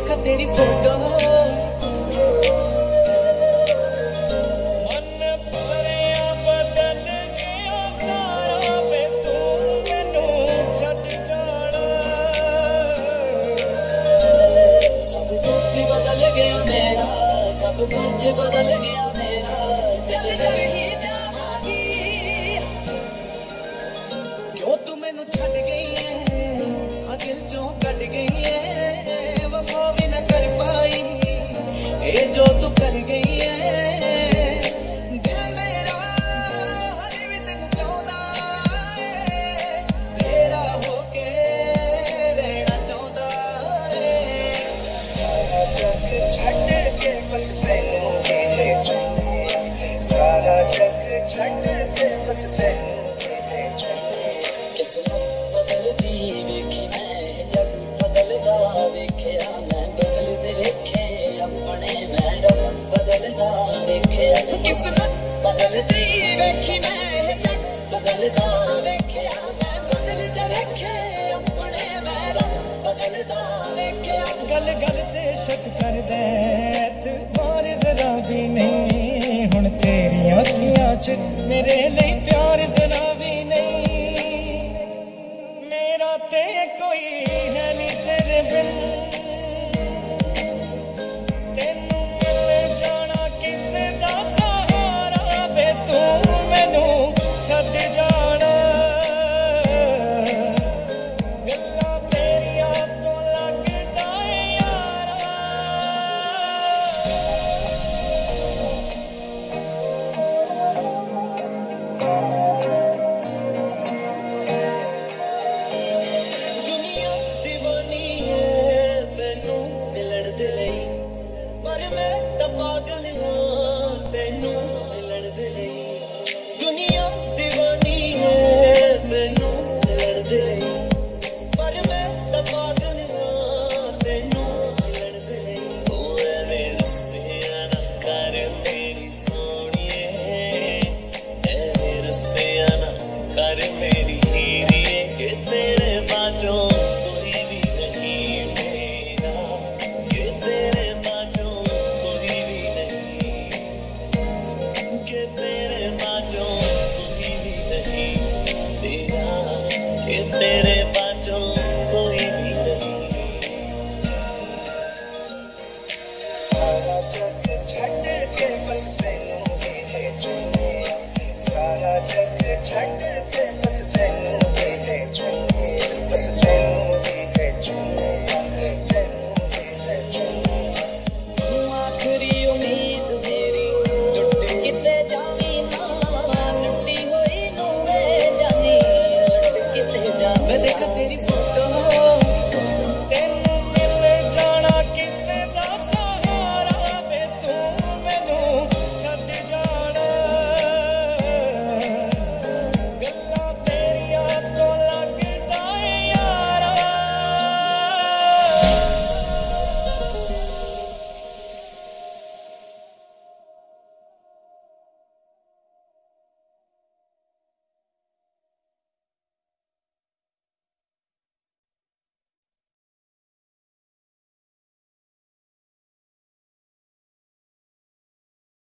देखा तेरी फोटो मन भरिया बदल गया सारा वे तू मैनू छड्ड जाना सब कुछ बदल गया मेरा सब कुछ बदल गया मेरा चल कर ही जावांगी क्यों तू मैनू छड्ड गई है हाँ दिल चों कट गई है वफा भी न कर पाई ये जो तू कर गई है दिल मेरा हले भी तेनू चाहता है तेरा होके रहना चाहता है सारा जग छड्ड के बस तैनू मेरे चुने सारा जग छड्ड के बस तैनू मेरे चुने किस्मत बदलदी वेखी मैं जग बदलदा वेखिया मैं बदलदे वेखे अपने मैं रब बदलदा वेखिया किस्मत बदलदी वेखी मैं जग बदलदा वेखिया मैं बदलदे वेखे अपने मैं रब बदलदा वेखिया गल गल ते शक कर दे एतबार जरा भी नहीं हुण तेरियां अखियां च मेरे लिए प्यार जरा भी नहीं मेरा ते कोई है नहीं तेरे बिन तेनू मिल जाना किसे दा सहारा वे तू मैनू छड्ड जाना गल्लां तेरियां तो लगदा है यारा दुनिया दीवानी है मैनू मिलन दे लई पर मैं तां पागल हां तैनू मिलन दे लई दुनिया दीवानी है मैनू मिलन दे लई पर मैं तां पागल हां तैनू मिलन दे लई ओ एवें रस्सियां ना कर मेरी सोहणीए एवें रस्सियां ना कर मेरी हीरीए कि तेरे बाजों कोई भी नहीं मेरा कि तेरे बाजों कोई भी नहीं कि तेरे बाजों कोई भी नहीं तेरा कि तेरे बाजों कोई भी नहीं सारा जग छड्ड के बस तैनू मेरे चुने सारा जग छड्ड